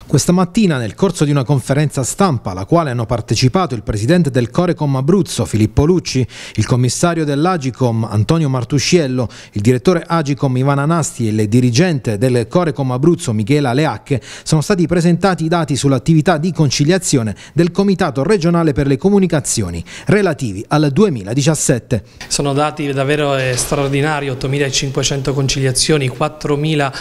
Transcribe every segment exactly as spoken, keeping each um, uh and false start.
Questa mattina, nel corso di una conferenza stampa alla quale hanno partecipato il presidente del Corecom Abruzzo Filippo Lucci, il commissario dell'Agicom Antonio Martusciello, il direttore Agicom Ivana Nasti e il dirigente del Corecom Abruzzo Michela Leacche, sono stati presentati i dati sull'attività di conciliazione del Comitato regionale per le comunicazioni relativi al duemiladiciassette. Sono dati davvero straordinari, ottomilacinquecento conciliazioni, quattromila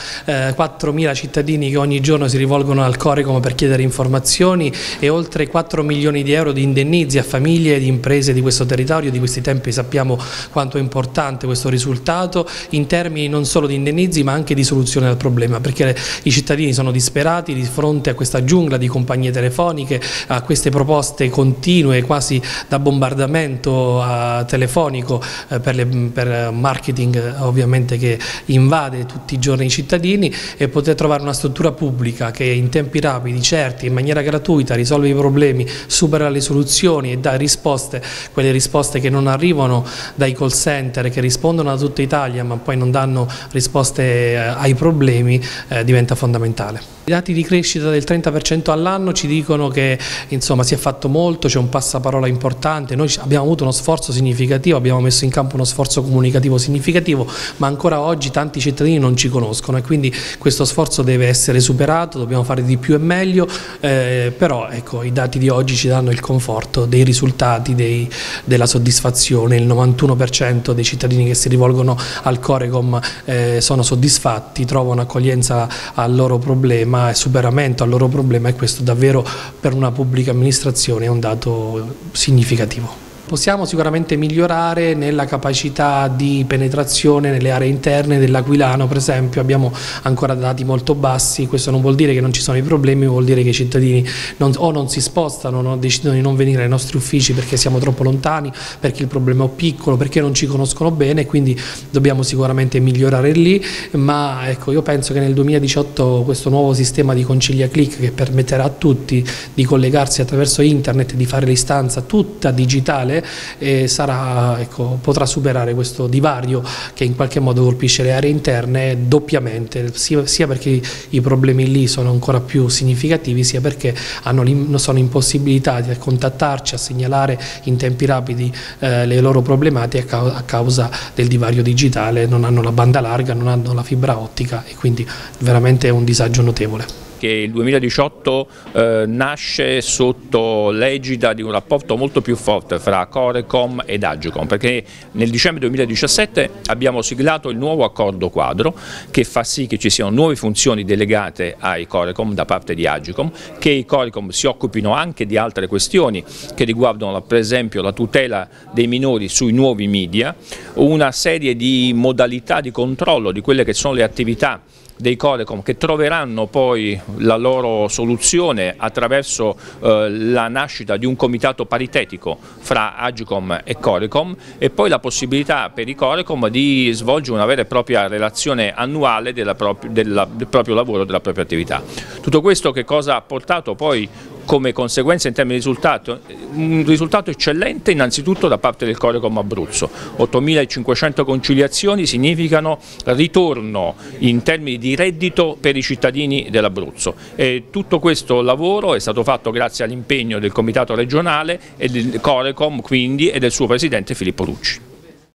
cittadini che ogni giorno si rivolgono al Corecom per chiedere informazioni e oltre quattro milioni di euro di indennizi a famiglie e imprese di questo territorio. Di questi tempi sappiamo quanto è importante questo risultato in termini non solo di indennizi ma anche di soluzione del problema, perché i cittadini sono disperati di fronte a questa giungla di compagnie telefoniche, a queste proposte continue quasi da bombardamento a telefonico eh, per, le, per marketing ovviamente che invade tutti i giorni i cittadini, e poter trovare una struttura pubblica che in tempi rapidi, certi, in maniera gratuita risolve i problemi, supera le soluzioni e dà risposte, quelle risposte che non arrivano dai call center che rispondono a tutta Italia ma poi non danno risposte ai problemi, eh, diventa fondamentale. I dati di crescita del trenta per cento all'anno ci dicono che insomma si è fatto molto, c'è un passaparola importante, noi abbiamo avuto uno sforzo significativo, abbiamo messo in campo uno sforzo comunicativo significativo, ma ancora oggi tanti cittadini non ci conoscono e quindi questo sforzo deve essere superato, dobbiamo fare di più e meglio, eh, però ecco, i dati di oggi ci danno il conforto dei risultati, dei, della soddisfazione. Il novantuno per cento dei cittadini che si rivolgono al Corecom eh, sono soddisfatti, trovano accoglienza al loro problema e superamento al loro problema, e questo davvero per una pubblica amministrazione è un dato significativo. Possiamo sicuramente migliorare nella capacità di penetrazione nelle aree interne dell'Aquilano, per esempio abbiamo ancora dati molto bassi. Questo non vuol dire che non ci sono i problemi, vuol dire che i cittadini non, o non si spostano, no, decidono di non venire ai nostri uffici perché siamo troppo lontani, perché il problema è piccolo, perché non ci conoscono bene, quindi dobbiamo sicuramente migliorare lì, ma ecco, io penso che nel duemiladiciotto questo nuovo sistema di Concilia Click, che permetterà a tutti di collegarsi attraverso internet, di fare l'istanza tutta digitale, e sarà, ecco, potrà superare questo divario che in qualche modo colpisce le aree interne doppiamente, sia, sia perché i problemi lì sono ancora più significativi, sia perché hanno, sono impossibilitati a contattarci, a segnalare in tempi rapidi eh, le loro problematiche a causa, a causa del divario digitale. Non hanno la banda larga, non hanno la fibra ottica e quindi veramente è un disagio notevole. Che il duemiladiciotto eh, nasce sotto l'egida di un rapporto molto più forte fra Corecom ed Agicom, perché nel dicembre duemiladiciassette abbiamo siglato il nuovo accordo quadro che fa sì che ci siano nuove funzioni delegate ai Corecom da parte di Agicom, che i Corecom si occupino anche di altre questioni che riguardano per esempio la tutela dei minori sui nuovi media, una serie di modalità di controllo di quelle che sono le attività dei Corecom che troveranno poi la loro soluzione attraverso eh, la nascita di un comitato paritetico fra Agicom e Corecom, e poi la possibilità per i Corecom di svolgere una vera e propria relazione annuale della prop della, del proprio lavoro, della propria attività. Tutto questo che cosa ha portato poi come conseguenza in termini di risultato? Un risultato eccellente innanzitutto da parte del Corecom Abruzzo. ottomilacinquecento conciliazioni significano ritorno in termini di reddito per i cittadini dell'Abruzzo, e tutto questo lavoro è stato fatto grazie all'impegno del Comitato regionale e del Corecom quindi e del suo presidente Filippo Lucci.